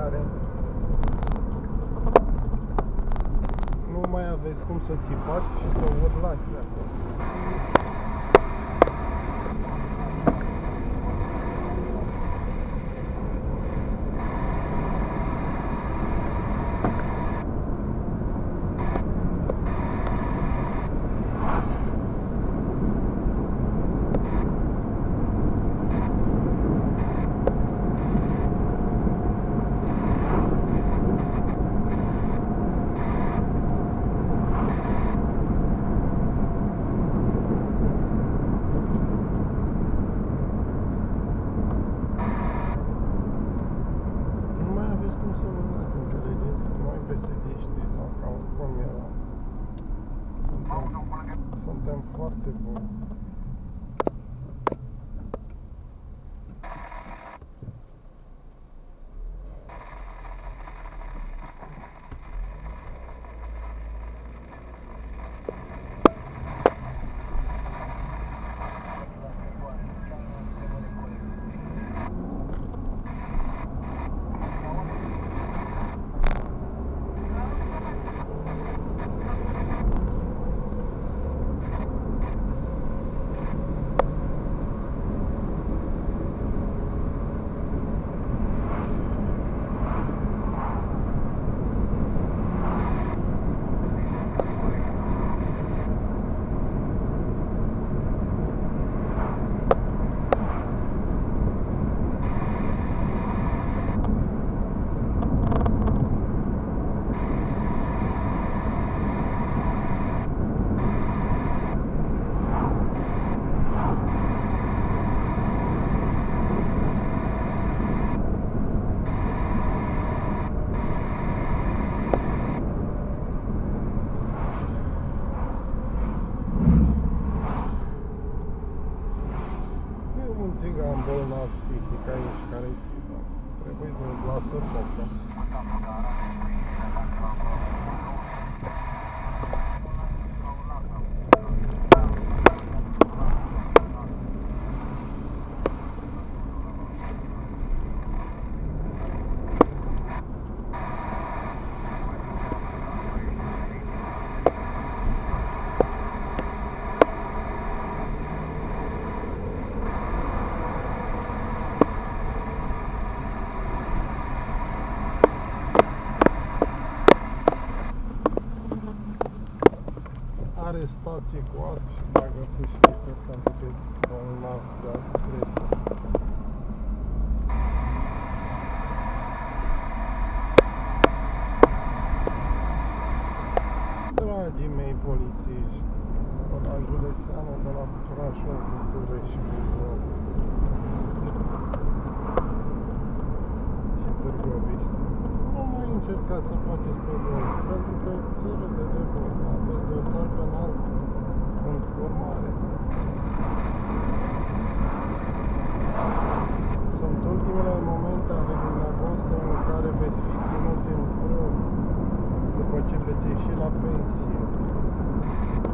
care nu mai aveți cum să țipați și să urlați acolo. Suntem foarte buni. Țigan bolnav psihic aici care țipă. Trebuie să-ți lasă focă. Are stație cu asc și bagă fâșică pentru că e bolnav de artretă. Dragii mei polițiști, de la județeană, de la Brașov, București și Buzău și Târgoviște, nu mai încercați să faceți pe rost, pentru că se râde de voi. Aveți dosar penal în formare. Sunt ultimele momente ale dumneavoastră în care veți fi ținuți în frâu după ce veți ieși la pensie.